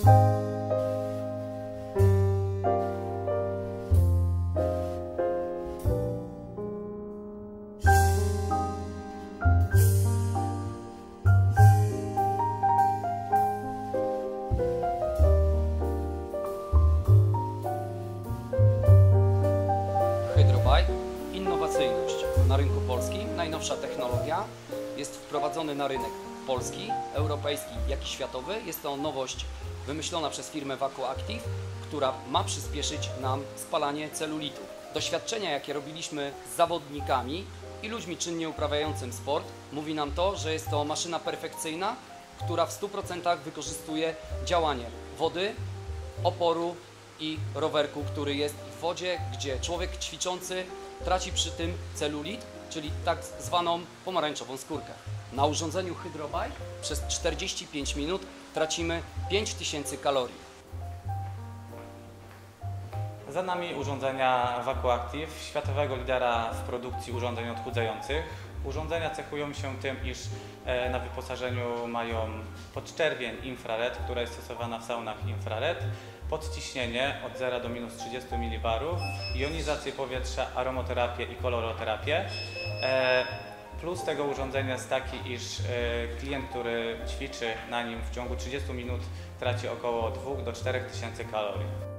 Hydrobike, innowacyjność na rynku polskim, najnowsza technologia, jest wprowadzony na rynek polski, europejski, jak i światowy. Jest to nowość wymyślona przez firmę VacuActive, która ma przyspieszyć nam spalanie celulitu. Doświadczenia, jakie robiliśmy z zawodnikami i ludźmi czynnie uprawiającym sport, mówi nam to, że jest to maszyna perfekcyjna, która w 100% wykorzystuje działanie wody, oporu i rowerku, który jest w wodzie, gdzie człowiek ćwiczący traci przy tym celulit, czyli tak zwaną pomarańczową skórkę. Na urządzeniu Hydrobike przez 45 minut tracimy 5000 kalorii. Za nami urządzenia VacuActive, światowego lidera w produkcji urządzeń odchudzających. Urządzenia cechują się tym, iż na wyposażeniu mają podczerwień infrared, która jest stosowana w saunach infrared, podciśnienie od 0 do minus 30 mW, jonizację powietrza, aromaterapię i koloroterapię. Plus tego urządzenia jest taki, iż klient, który ćwiczy na nim w ciągu 30 minut traci około 2 do 4 tysięcy kalorii.